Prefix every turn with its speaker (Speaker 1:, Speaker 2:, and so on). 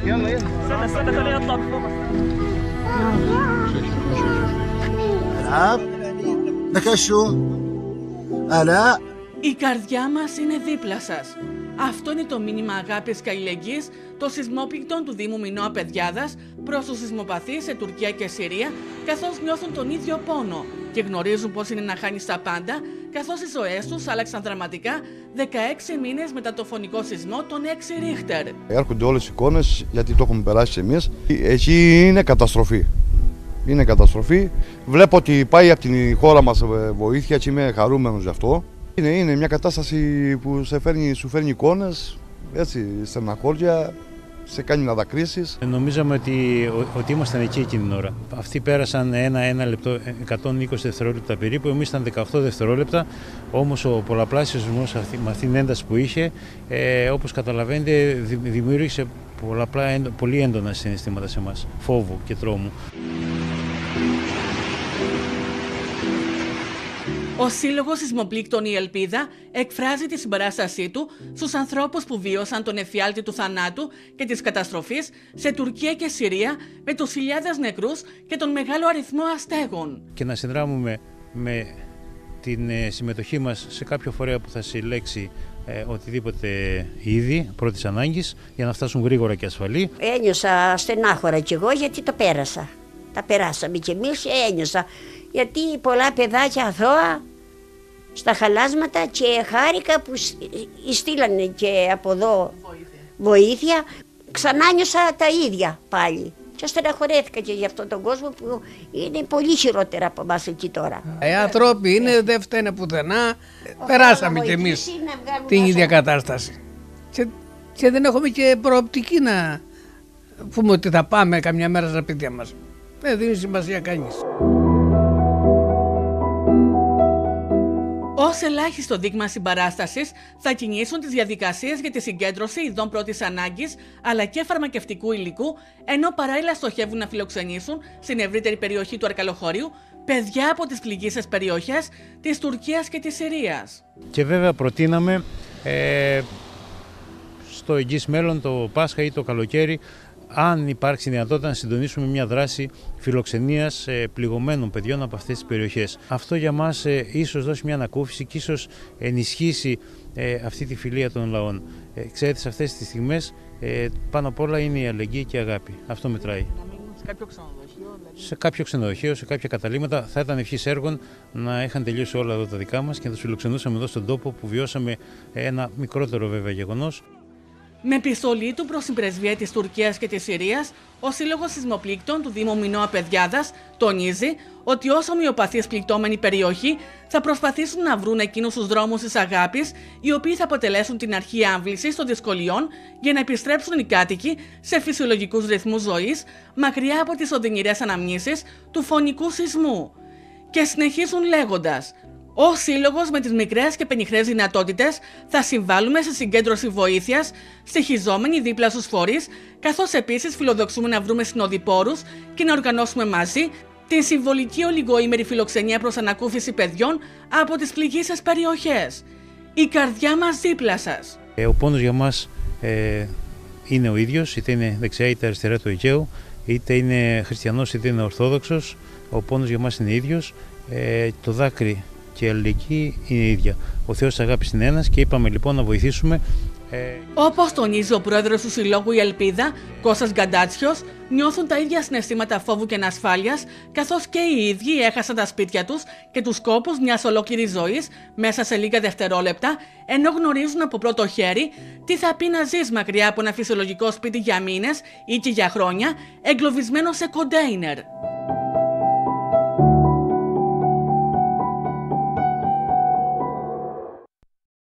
Speaker 1: Η καρδιά μας είναι δίπλα σας. Αυτό είναι το μήνυμα αγάπης και αλληλεγγύης των σεισμόπληκτων του Δήμου Μινώα Παιδιάδας προς τους σεισμοπαθείς σε Τουρκία και Συρία, καθώς νιώθουν τον ίδιο πόνο και γνωρίζουν πώς είναι να χάνεις τα πάντα, καθώς οι ζωές τους άλλαξαν δραματικά 16 μήνες μετά το φωνικό σεισμό των 6 Ρίχτερ.
Speaker 2: Έρχονται όλες οι εικόνες, γιατί το έχουμε περάσει εμείς. Εκεί είναι καταστροφή. Είναι καταστροφή. Βλέπω ότι πάει από την χώρα μας βοήθεια και είμαι χαρούμενος γι' αυτό. Είναι μια κατάσταση που σου φέρνει εικόνες, έτσι, στεναχώρια, σε κάνει να δακρύσεις.
Speaker 3: Νομίζαμε ότι ήμασταν εκεί εκείνη την ώρα. Αυτοί πέρασαν ένα λεπτό, 120 δευτερόλεπτα περίπου, εμείς ήταν 18 δευτερόλεπτα, όμως ο πολλαπλάσιος σεισμός με αυτήν την ένταση που είχε, όπως καταλαβαίνετε, δημιούργησε πολύ έντονα συναισθήματα σε εμάς, φόβου και τρόμου.
Speaker 1: Ο Σύλλογος Σεισμοπλήκτων Η Ελπίδα εκφράζει τη συμπαράστασή του στους ανθρώπους που βίωσαν τον εφιάλτη του θανάτου και της καταστροφής σε Τουρκία και Συρία, με τους χιλιάδες νεκρούς και τον μεγάλο αριθμό αστέγων.
Speaker 3: Και να συνδράμουμε με την συμμετοχή μας σε κάποιο φορέα που θα συλλέξει οτιδήποτε είδη πρώτης ανάγκης για να φτάσουν γρήγορα και ασφαλή.
Speaker 4: Ένιωσα στενάχωρα κι εγώ, γιατί το πέρασα. Τα περάσαμε κι εμείς, ένιωσα. Γιατί πολλά παιδάκια αθώα στα χαλάσματα, και χάρηκα που στείλανε και από εδώ βοήθεια. Ξανά νιώσα τα ίδια πάλι. Και στεναχωρέθηκα και για αυτόν τον κόσμο που είναι πολύ χειρότερα από εμάς εκεί τώρα.
Speaker 5: Οι άνθρωποι είναι, δεν φταίνε πουθενά. Περάσαμε κι εμείς την ίδια κατάσταση. Και δεν έχουμε και προοπτική να πούμε ότι θα πάμε καμιά μέρα στα σπίτια μας. Δεν δίνει σημασία κανείς.
Speaker 1: Ως ελάχιστο δείγμα συμπαράστασης θα κινήσουν τις διαδικασίες για τη συγκέντρωση ειδών πρώτης ανάγκης αλλά και φαρμακευτικού υλικού, ενώ παράλληλα στοχεύουν να φιλοξενήσουν στην ευρύτερη περιοχή του Αρκαλοχωρίου παιδιά από τις πληγείσες περιοχές της Τουρκίας και της Συρίας.
Speaker 3: Και βέβαια προτείναμε στο εγγύς μέλλον, το Πάσχα ή το καλοκαίρι, αν υπάρξει δυνατότητα να συντονίσουμε μια δράση φιλοξενίας πληγωμένων παιδιών από αυτές τις περιοχές. Αυτό για μας ίσως δώσει μια ανακούφιση και ίσως ενισχύσει αυτή τη φιλία των λαών. Ξέρετε, σε αυτές τις στιγμές πάνω απ' όλα είναι η αλληλεγγύη και η αγάπη. Αυτό μετράει.
Speaker 1: Σε κάποιο ξενοδοχείο,
Speaker 3: σε κάποιο ξενοδοχείο, σε κάποια καταλύματα, θα ήταν ευχής έργων να είχαν τελειώσει όλα εδώ τα δικά μας και να τους φιλοξενούσαμε εδώ στον τόπο που βιώσαμε ένα μικρότερο βέβαια γεγονός.
Speaker 1: Με επιστολή του προς την πρεσβεία της Τουρκίας και της Συρίας, ο Σύλλογος Σεισμοπλήκτων του Δήμου Μινώα Παιδιάδας τονίζει ότι ως ομοιοπαθής πληκτόμενη περιοχή θα προσπαθήσουν να βρουν εκείνους τους δρόμους της αγάπης, οι οποίοι θα αποτελέσουν την αρχή άμβλησης των δυσκολιών για να επιστρέψουν οι κάτοικοι σε φυσιολογικούς ρυθμούς ζωής, μακριά από τις οδυνηρές αναμνήσεις του φωνικού σεισμού. Και συνεχίζουν λέγοντας: ως Σύλλογος με τις μικρές και πενιχρές δυνατότητες θα συμβάλλουμε σε συγκέντρωση βοήθειας, στοιχιζόμενοι δίπλα στους φορείς, καθώς επίσης φιλοδοξούμε να βρούμε συνοδοιπόρους και να οργανώσουμε μαζί την συμβολική ολιγοήμερη φιλοξενία προς ανακούφιση παιδιών από τις πληγείσες περιοχές. Η καρδιά μας δίπλα σας.
Speaker 3: Ο πόνος για μας είναι ο ίδιος, είτε είναι δεξιά είτε αριστερά του Αιγαίου, είτε είναι χριστιανός είτε είναι ορθόδοξος. Ο πόνος για μας είναι ίδιος, το δάκρυ και η αλληλεγγύη είναι η ίδια. Ο Θεός της αγάπης είναι ένας και είπαμε λοιπόν να βοηθήσουμε.
Speaker 1: Όπως τονίζει ο πρόεδρος του Συλλόγου Η Ελπίδα, Κώστας Γκαντάτσιος, νιώθουν τα ίδια συναισθήματα φόβου και ανασφάλειας, καθώς και οι ίδιοι έχασαν τα σπίτια τους και τους κόπους μιας ολόκληρης ζωής μέσα σε λίγα δευτερόλεπτα, ενώ γνωρίζουν από πρώτο χέρι τι θα πει να ζεις μακριά από ένα φυσιολογικό σπίτι για μήνες ή και για χρόνια, εγκλωβισμένο σε κοντέινερ.